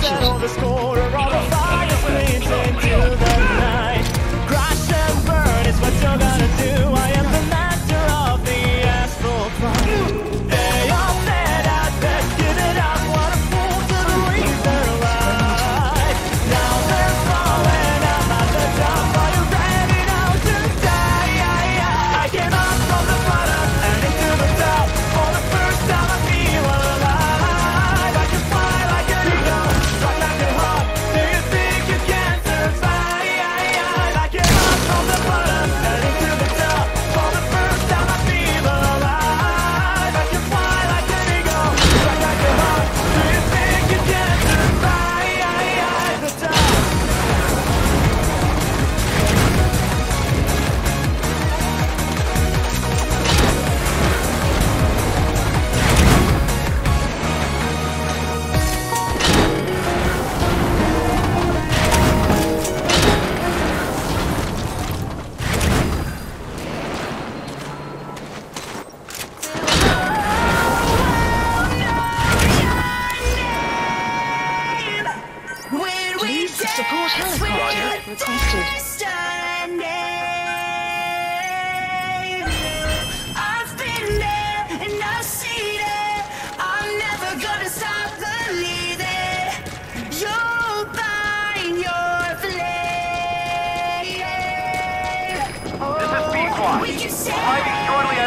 The score of all the fire flames into the night. Crash and burn is what you're gonna do. I am the master of the astral plane. They all said I'd best give it up. What a fool to raise their life. Now they're falling out at the top. Are you ready now to die? I came up from the bottom and into the top. For the first time I feel alive. I can fly like an eagle, rock like a hawk. Do you think you can survive? I came up from the bottom and into the top. For the first time I feel alive. I can fly like an eagle, rock like a hawk. Do you think you can survive the top? Please support helicopter requested. I've been there and I've seen it. I'm never gonna stop believing. You'll find your flame. This is B-Squad. We can say Arriving shortly